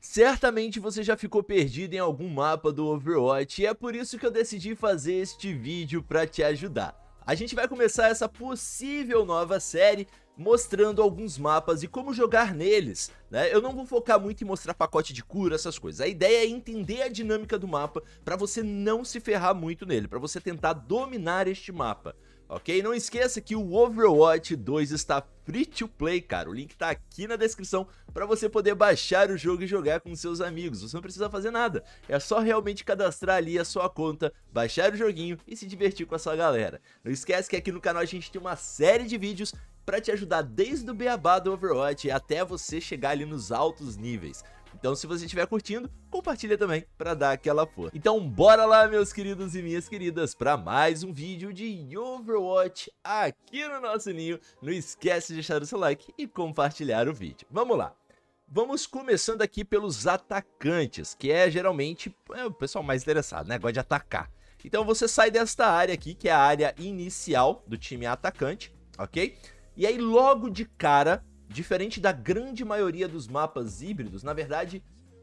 Certamente você já ficou perdido em algum mapa do Overwatch e é por isso que eu decidi fazer este vídeo para te ajudar. A gente vai começar essa possível nova série mostrando alguns mapas e como jogar neles, né? Eu não vou focar muito em mostrar pacote de cura, essas coisas. A ideia é entender a dinâmica do mapa para você não se ferrar muito nele, para você tentar dominar este mapa. Ok? Não esqueça que o Overwatch 2 está free to play, cara. O link tá aqui na descrição para você poder baixar o jogo e jogar com seus amigos. Você não precisa fazer nada, é só realmente cadastrar ali a sua conta, baixar o joguinho e se divertir com a sua galera. Não esquece que aqui no canal a gente tem uma série de vídeos para te ajudar desde o beabá do Overwatch até você chegar ali nos altos níveis. Então, se você estiver curtindo, compartilha também para dar aquela força. Então, bora lá, meus queridos e minhas queridas, para mais um vídeo de Overwatch aqui no nosso ninho. Não esquece de deixar o seu like e compartilhar o vídeo. Vamos lá. Vamos começando aqui pelos atacantes, que é geralmente o pessoal mais interessado, né? Gosta de atacar. Então, você sai desta área aqui, que é a área inicial do time atacante, ok? E aí, logo de cara, diferente da grande maioria dos mapas híbridos, na verdade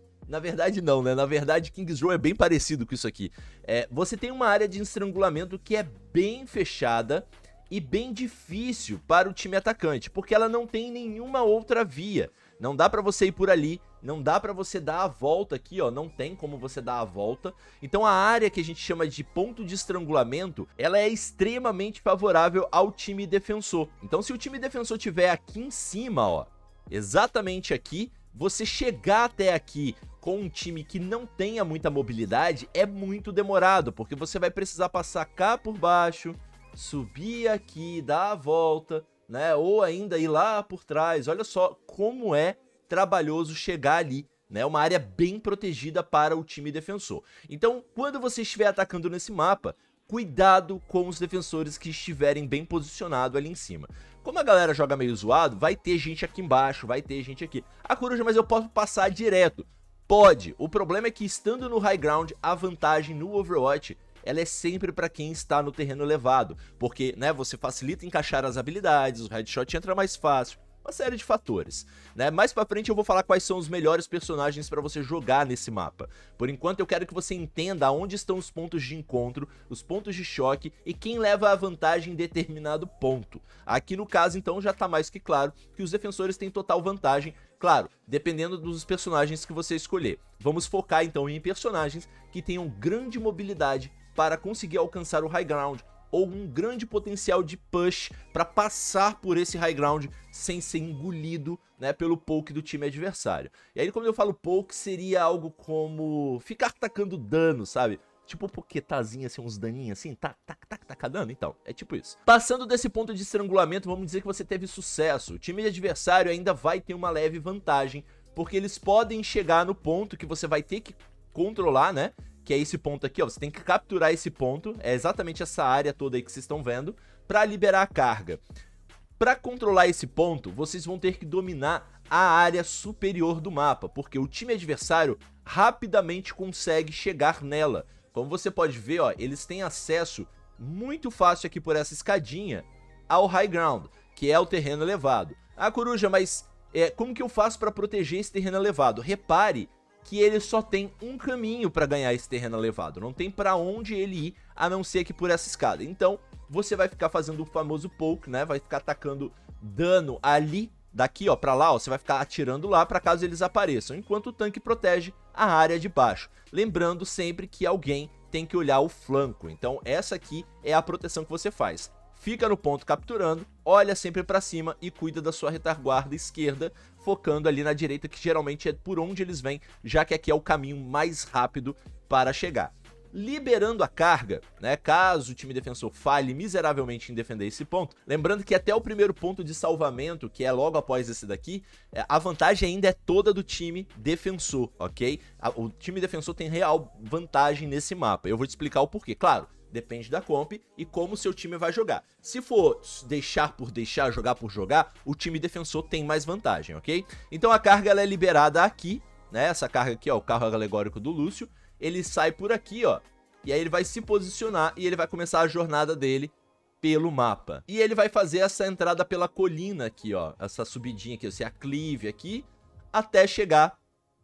não, né? Na verdade, King's Row é bem parecido com isso aqui. Você tem uma área de estrangulamento que é bem fechada e bem difícil para o time atacante, porque ela não tem nenhuma outra via. Não dá pra você ir por ali, não dá pra você dar a volta aqui, ó, não tem como você dar a volta. Então a área que a gente chama de ponto de estrangulamento, ela é extremamente favorável ao time defensor. Então se o time defensor tiver aqui em cima, ó, exatamente aqui, você chegar até aqui com um time que não tenha muita mobilidade é muito demorado, porque você vai precisar passar cá por baixo, subir aqui, dar a volta, né? Ou ainda ir lá por trás. Olha só como é trabalhoso chegar ali, né? Uma área bem protegida para o time defensor. Então, quando você estiver atacando nesse mapa, cuidado com os defensores que estiverem bem posicionados ali em cima. Como a galera joga meio zoado, vai ter gente aqui embaixo, vai ter gente aqui. A coruja, mas eu posso passar direto. Pode. O problema é que estando no high ground, a vantagem no Overwatch ela é sempre para quem está no terreno elevado, porque, né, você facilita encaixar as habilidades, o headshot entra mais fácil, uma série de fatores, né? Mais pra frente eu vou falar quais são os melhores personagens para você jogar nesse mapa. Por enquanto eu quero que você entenda onde estão os pontos de encontro, os pontos de choque e quem leva a vantagem em determinado ponto. Aqui no caso então já tá mais que claro que os defensores têm total vantagem, claro, dependendo dos personagens que você escolher. Vamos focar então em personagens que tenham grande mobilidade para conseguir alcançar o high ground ou um grande potencial de push para passar por esse high ground sem ser engolido, né, pelo poke do time adversário. E aí quando eu falo poke seria algo como ficar tacando dano, sabe? Tipo poquetazinha assim, uns daninhos assim, tac, dano, então, é tipo isso. Passando desse ponto de estrangulamento, vamos dizer que você teve sucesso. O time adversário ainda vai ter uma leve vantagem, porque eles podem chegar no ponto que você vai ter que controlar, né? Que é esse ponto aqui, ó, você tem que capturar esse ponto, é exatamente essa área toda aí que vocês estão vendo, para liberar a carga. Para controlar esse ponto, vocês vão ter que dominar a área superior do mapa, porque o time adversário rapidamente consegue chegar nela. Como você pode ver, ó, eles têm acesso muito fácil aqui por essa escadinha ao high ground, que é o terreno elevado. Ah, coruja, mas como que eu faço para proteger esse terreno elevado? Repare que ele só tem um caminho para ganhar esse terreno elevado, não tem para onde ele ir a não ser que por essa escada. Então você vai ficar fazendo o famoso poke, né? Vai ficar atacando dano ali, daqui ó para lá, ó, você vai ficar atirando lá para caso eles apareçam, enquanto o tanque protege a área de baixo. Lembrando sempre que alguém tem que olhar o flanco, então essa aqui é a proteção que você faz. Fica no ponto capturando, olha sempre para cima e cuida da sua retaguarda esquerda, focando ali na direita, que geralmente é por onde eles vêm, já que aqui é o caminho mais rápido para chegar. Liberando a carga, né, caso o time defensor falhe miseravelmente em defender esse ponto, lembrando que até o primeiro ponto de salvamento, que é logo após esse daqui, a vantagem ainda é toda do time defensor, ok? O time defensor tem real vantagem nesse mapa, eu vou te explicar o porquê, claro. Depende da comp e como o seu time vai jogar. Se for deixar por deixar, jogar por jogar, o time defensor tem mais vantagem, ok? Então a carga ela é liberada aqui, né? Essa carga aqui, ó, o carro alegórico do Lúcio. Ele sai por aqui, ó. E aí ele vai se posicionar e ele vai começar a jornada dele pelo mapa. E ele vai fazer essa entrada pela colina aqui, ó. Essa subidinha aqui, esse aclive aqui, até chegar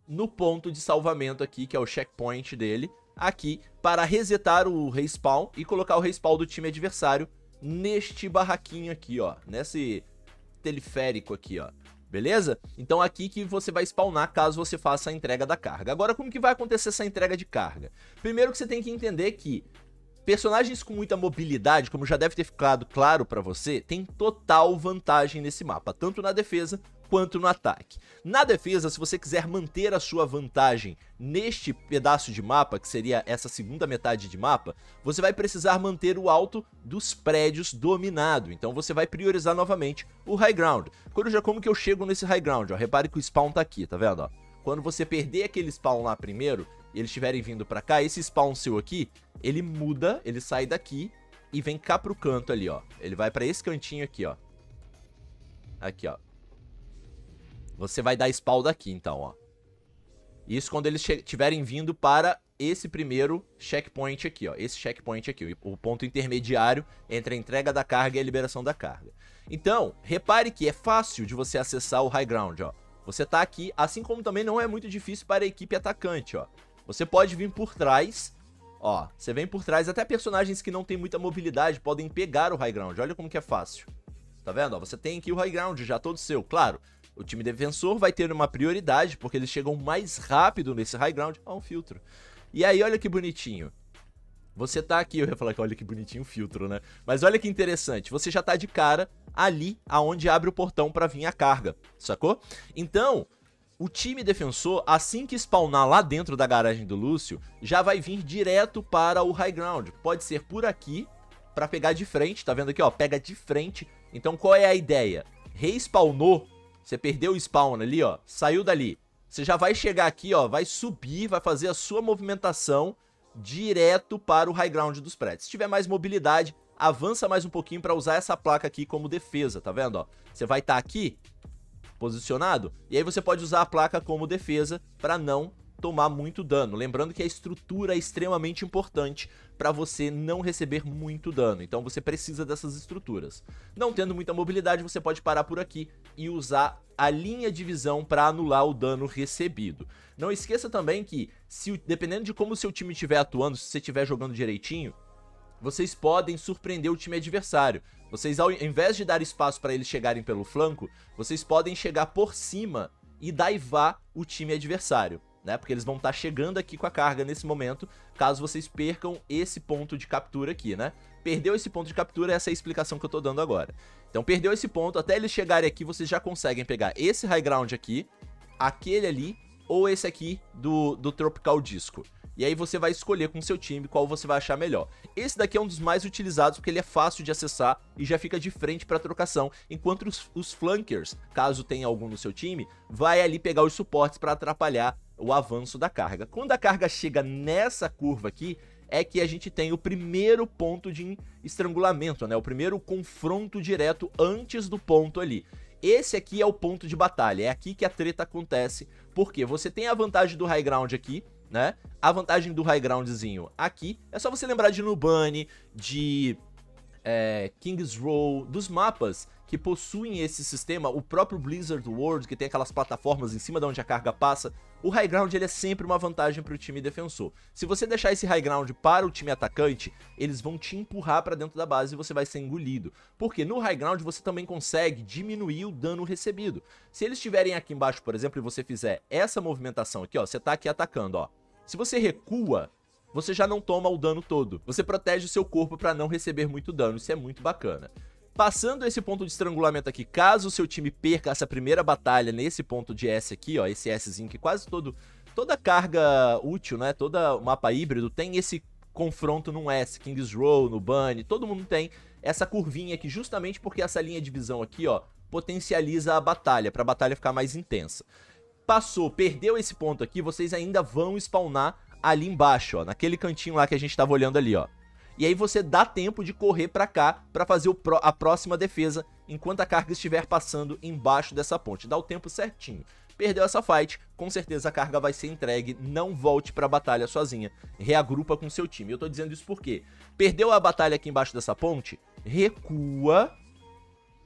no ponto de salvamento aqui, que é o checkpoint dele, aqui, para resetar o respawn e colocar o respawn do time adversário neste barraquinho aqui, ó, nesse teleférico aqui, ó. Beleza? Então aqui que você vai spawnar caso você faça a entrega da carga. Agora, como que vai acontecer essa entrega de carga? Primeiro que você tem que entender que personagens com muita mobilidade, como já deve ter ficado claro pra você, tem total vantagem nesse mapa, tanto na defesa quanto no ataque. Na defesa, se você quiser manter a sua vantagem neste pedaço de mapa, que seria essa segunda metade de mapa, você vai precisar manter o alto dos prédios dominado. Então você vai priorizar novamente o high ground. Como que eu chego nesse high ground? Ó, repare que o spawn tá aqui, tá vendo? Ó? Quando você perder aquele spawn lá primeiro, e eles estiverem vindo pra cá, esse spawn seu aqui, ele muda, ele sai daqui e vem cá pro canto ali, ó. Ele vai pra esse cantinho aqui, ó. Aqui, ó. Você vai dar spawn daqui, então, ó. Isso quando eles estiverem vindo para esse primeiro checkpoint aqui, ó. Esse checkpoint aqui, o ponto intermediário entre a entrega da carga e a liberação da carga. Então, repare que é fácil de você acessar o high ground, ó. Você tá aqui, assim como também não é muito difícil para a equipe atacante, ó. Você pode vir por trás, ó. Você vem por trás, até personagens que não tem muita mobilidade podem pegar o high ground. Olha como que é fácil. Tá vendo? Ó, você tem aqui o high ground já todo seu, claro. O time defensor vai ter uma prioridade, porque eles chegam mais rápido nesse high ground. Ó, um filtro. E aí, olha que bonitinho. Você tá aqui, eu ia falar que olha que bonitinho o filtro, né? Mas olha que interessante, você já tá de cara ali aonde abre o portão pra vir a carga, sacou? Então, o time defensor, assim que spawnar lá dentro da garagem do Lúcio, já vai vir direto para o high ground. Pode ser por aqui, pra pegar de frente, tá vendo aqui, ó? Pega de frente. Então, qual é a ideia? Respawnou. Você perdeu o spawn ali, ó, saiu dali. Você já vai chegar aqui, ó, vai subir, vai fazer a sua movimentação direto para o high ground dos prédios. Se tiver mais mobilidade, avança mais um pouquinho para usar essa placa aqui como defesa, tá vendo, ó? Você vai estar aqui, posicionado, e aí você pode usar a placa como defesa para não tomar muito dano. Lembrando que a estrutura é extremamente importante para você não receber muito dano. Então você precisa dessas estruturas. Não tendo muita mobilidade, você pode parar por aqui e usar a linha de visão para anular o dano recebido. Não esqueça também que, dependendo de como o seu time estiver atuando, se você estiver jogando direitinho, vocês podem surpreender o time adversário. Vocês, ao invés de dar espaço para eles chegarem pelo flanco, vocês podem chegar por cima e daivar o time adversário, né? Porque eles vão estar chegando aqui com a carga nesse momento, caso vocês percam esse ponto de captura aqui, né? Perdeu esse ponto de captura, essa é a explicação que eu tô dando agora. Então perdeu esse ponto, até eles chegarem aqui, vocês já conseguem pegar esse high ground aqui, aquele ali, ou esse aqui do Tropical Disco. E aí você vai escolher com o seu time qual você vai achar melhor. Esse daqui é um dos mais utilizados porque ele é fácil de acessar e já fica de frente para trocação, enquanto os flankers, caso tenha algum no seu time, vai ali pegar os suportes para atrapalhar o avanço da carga. Quando a carga chega nessa curva aqui, é que a gente tem o primeiro ponto de estrangulamento, né? O primeiro confronto direto antes do ponto ali. Esse aqui é o ponto de batalha, é aqui que a treta acontece, porque você tem a vantagem do high ground aqui, né? A vantagem do high groundzinho aqui, é só você lembrar de Nubanne, de King's Row, dos mapas que possuem esse sistema, o próprio Blizzard World, que tem aquelas plataformas em cima de onde a carga passa. O high ground ele é sempre uma vantagem para o time defensor. Se você deixar esse high ground para o time atacante, eles vão te empurrar para dentro da base e você vai ser engolido. Porque no high ground você também consegue diminuir o dano recebido. Se eles estiverem aqui embaixo, por exemplo, e você fizer essa movimentação aqui, ó, você tá aqui atacando, ó. Se você recua, você já não toma o dano todo. Você protege o seu corpo para não receber muito dano, isso é muito bacana. Passando esse ponto de estrangulamento aqui, caso o seu time perca essa primeira batalha nesse ponto de S aqui, ó, esse Szinho que quase toda carga útil, né, todo mapa híbrido tem esse confronto num S, King's Row, Nubanne, todo mundo tem essa curvinha aqui justamente porque essa linha de visão aqui, ó, potencializa a batalha, para a batalha ficar mais intensa. Passou, perdeu esse ponto aqui, vocês ainda vão spawnar ali embaixo, ó, naquele cantinho lá que a gente tava olhando ali, ó. E aí você dá tempo de correr pra cá pra fazer a próxima defesa enquanto a carga estiver passando embaixo dessa ponte. Dá o tempo certinho. Perdeu essa fight, com certeza a carga vai ser entregue, não volte pra batalha sozinha. Reagrupa com seu time. Eu tô dizendo isso porque perdeu a batalha aqui embaixo dessa ponte, recua.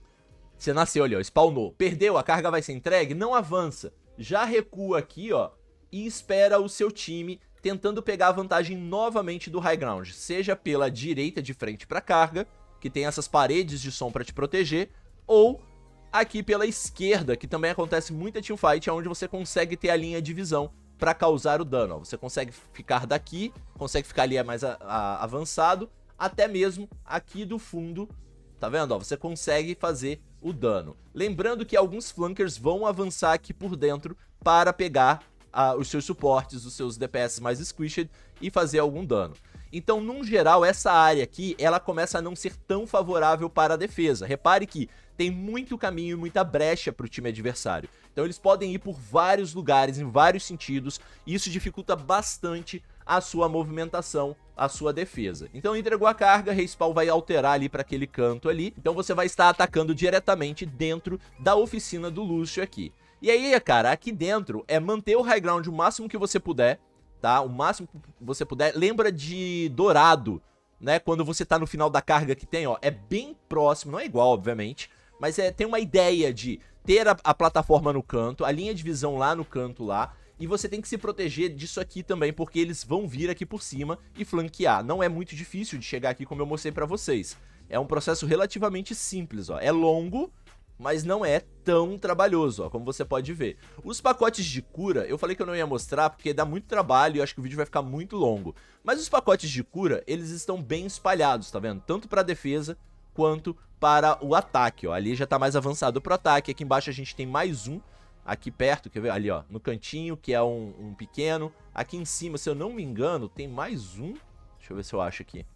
Você nasceu ali, ó, spawnou. Perdeu, a carga vai ser entregue, não avança. Já recua aqui, ó, e espera o seu time tentando pegar a vantagem novamente do high ground, seja pela direita de frente para carga, que tem essas paredes de som para te proteger, ou aqui pela esquerda, que também acontece muita teamfight, onde você consegue ter a linha de visão para causar o dano. Ó, você consegue ficar daqui, consegue ficar ali mais avançado, até mesmo aqui do fundo, tá vendo? Ó, você consegue fazer o dano. Lembrando que alguns flankers vão avançar aqui por dentro para pegar os seus suportes, os seus DPS mais squished e fazer algum dano. Então, num geral, essa área aqui, ela começa a não ser tão favorável para a defesa. Repare que tem muito caminho e muita brecha para o time adversário. Então, eles podem ir por vários lugares, em vários sentidos, e isso dificulta bastante a sua movimentação, a sua defesa. Então, entregou a carga, Respawn vai alterar ali para aquele canto ali. Então, você vai estar atacando diretamente dentro da oficina do Lúcio aqui. E aí, cara, aqui dentro é manter o high ground o máximo que você puder, tá? O máximo que você puder. Lembra de Dourado, né? Quando você tá no final da carga que tem, ó, é bem próximo, não é igual, obviamente, mas tem uma ideia de ter a plataforma no canto, a linha de visão lá no canto lá, e você tem que se proteger disso aqui também, porque eles vão vir aqui por cima e flanquear. Não é muito difícil de chegar aqui, como eu mostrei pra vocês. É um processo relativamente simples, ó. É longo, mas não é tão trabalhoso, ó, como você pode ver. Os pacotes de cura, eu falei que eu não ia mostrar porque dá muito trabalho e eu acho que o vídeo vai ficar muito longo. Mas os pacotes de cura, eles estão bem espalhados, tá vendo? Tanto para defesa quanto para o ataque, ó. Ali já tá mais avançado pro ataque, aqui embaixo a gente tem mais um, aqui perto, quer ver? Ali, ó, no cantinho, que é um pequeno. Aqui em cima, se eu não me engano, tem mais um. Deixa eu ver se eu acho aqui.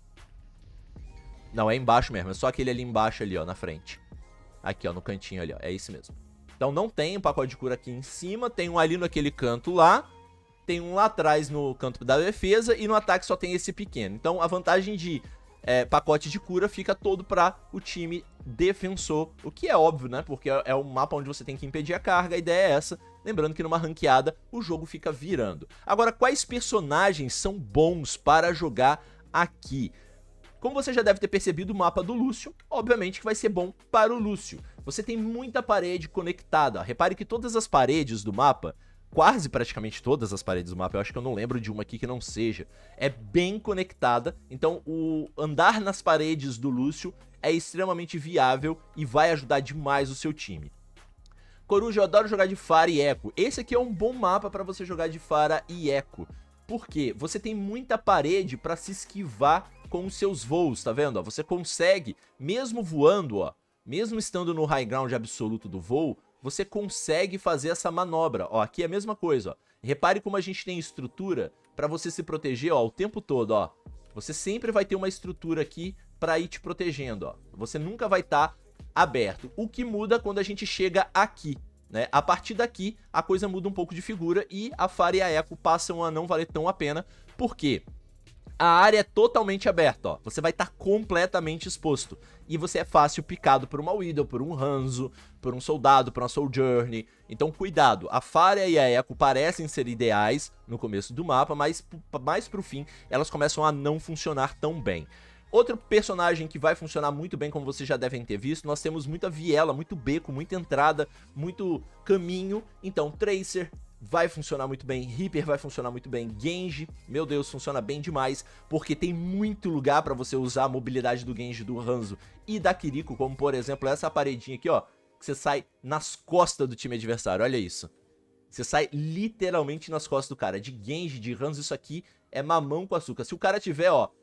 Não, é embaixo mesmo, é só aquele ali embaixo ali, ó, na frente. Aqui, ó, no cantinho ali, ó, é esse mesmo. Então não tem um pacote de cura aqui em cima, tem um ali naquele canto lá, tem um lá atrás no canto da defesa e no ataque só tem esse pequeno. Então a vantagem de pacote de cura fica todo para o time defensor, o que é óbvio, né, porque é um mapa onde você tem que impedir a carga, a ideia é essa. Lembrando que numa ranqueada o jogo fica virando. Agora, quais personagens são bons para jogar aqui? Como você já deve ter percebido, o mapa do Lúcio, obviamente que vai ser bom para o Lúcio. Você tem muita parede conectada. Repare que todas as paredes do mapa, quase praticamente todas as paredes do mapa, eu acho que eu não lembro de uma aqui que não seja, é bem conectada. Então o andar nas paredes do Lúcio é extremamente viável e vai ajudar demais o seu time. Coruja, eu adoro jogar de Pharah e Echo. Esse aqui é um bom mapa para você jogar de Pharah e Echo. Por quê? Você tem muita parede para se esquivar com os seus voos, tá vendo? Ó, você consegue, mesmo voando, ó, mesmo estando no high ground absoluto do voo, você consegue fazer essa manobra. Ó, aqui é a mesma coisa, ó. Repare como a gente tem estrutura para você se proteger, ó, o tempo todo, ó. Você sempre vai ter uma estrutura aqui para ir te protegendo, ó. Você nunca vai estar aberto. O que muda quando a gente chega aqui, né? A partir daqui, a coisa muda um pouco de figura e a Pharah e a Echo passam a não valer tão a pena. Por quê? A área é totalmente aberta, ó. Você vai estar completamente exposto. E você é fácil picado por uma Widow, por um Hanzo, por um soldado, por uma Sojourner. Então cuidado, a Pharah e a Echo parecem ser ideais no começo do mapa, mas mais pro fim elas começam a não funcionar tão bem. Outro personagem que vai funcionar muito bem, como vocês já devem ter visto, nós temos muita viela, muito beco, muita entrada, muito caminho. Então Tracer vai funcionar muito bem, Reaper vai funcionar muito bem, Genji, meu Deus, funciona bem demais, porque tem muito lugar pra você usar a mobilidade do Genji, do Hanzo e da Kiriko, como por exemplo essa paredinha aqui, ó, que você sai nas costas do time adversário, olha isso. Você sai literalmente nas costas do cara, de Genji, de Hanzo, isso aqui é mamão com açúcar. Se o cara tiver, ó,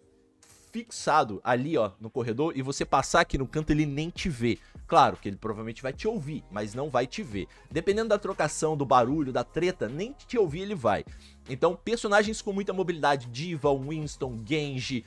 fixado ali, ó, no corredor, e você passar aqui no canto, ele nem te vê. Claro que ele provavelmente vai te ouvir, mas não vai te ver. Dependendo da trocação, do barulho, da treta, nem te ouvir ele vai. Então, personagens com muita mobilidade, D.Va, Winston, Genji,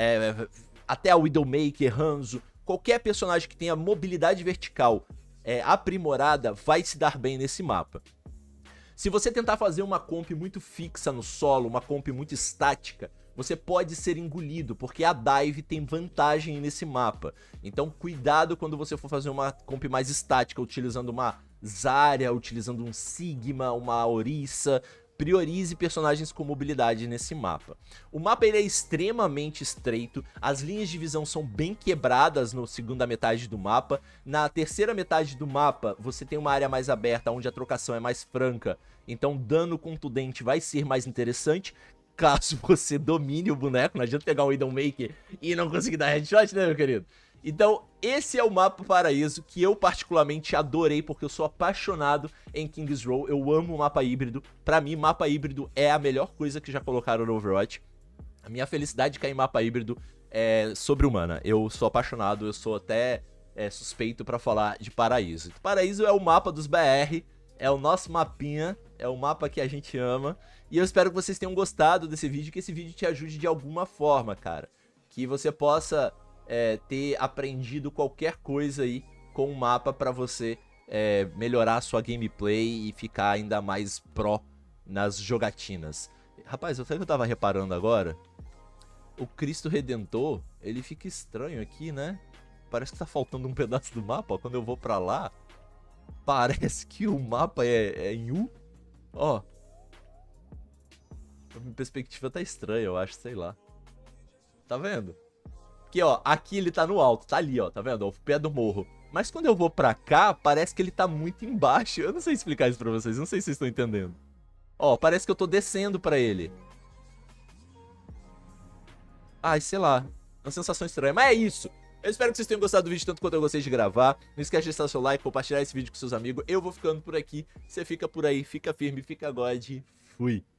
até a Widowmaker, Hanzo, qualquer personagem que tenha mobilidade vertical aprimorada, vai se dar bem nesse mapa. Se você tentar fazer uma comp muito fixa no solo, uma comp muito estática, você pode ser engolido, porque a dive tem vantagem nesse mapa. Então cuidado quando você for fazer uma comp mais estática, utilizando uma Zarya, utilizando um Sigma, uma Orisa. priorize personagens com mobilidade nesse mapa. O mapa ele é extremamente estreito, as linhas de visão são bem quebradas na segunda metade do mapa. Na terceira metade do mapa, você tem uma área mais aberta, onde a trocação é mais franca, então dano contundente vai ser mais interessante, caso você domine o boneco. Não adianta pegar um Widowmaker e não conseguir dar headshot, né, meu querido? Então, esse é o mapa Paraíso, que eu particularmente adorei, porque eu sou apaixonado em King's Row. Eu amo o mapa híbrido. Pra mim, mapa híbrido é a melhor coisa que já colocaram no Overwatch. A minha felicidade de cair em mapa híbrido é sobre-humana. Eu sou apaixonado, eu sou até suspeito pra falar de Paraíso. Paraíso é o mapa dos BR, é o nosso mapinha, é o mapa que a gente ama. E eu espero que vocês tenham gostado desse vídeo, que esse vídeo te ajude de alguma forma, cara. Que você possa ter aprendido qualquer coisa aí com o mapa pra você melhorar a sua gameplay e ficar ainda mais pró nas jogatinas. Rapaz, sabe o que eu tava reparando agora? O Cristo Redentor, ele fica estranho aqui, né? Parece que tá faltando um pedaço do mapa, ó. Quando eu vou pra lá, parece que o mapa é em U. Ó. A minha perspectiva tá estranha, eu acho, sei lá. Tá vendo? Porque, ó, aqui ele tá no alto, tá ali, ó, tá vendo? Ó, o pé do morro. Mas quando eu vou pra cá, parece que ele tá muito embaixo. Eu não sei explicar isso pra vocês, não sei se vocês estão entendendo. Ó, parece que eu tô descendo pra ele. Ai, sei lá. Uma sensação estranha, mas é isso. Eu espero que vocês tenham gostado do vídeo tanto quanto eu gostei de gravar. Não esquece de deixar seu like, compartilhar esse vídeo com seus amigos. Eu vou ficando por aqui, você fica por aí, fica firme, fica God. Fui.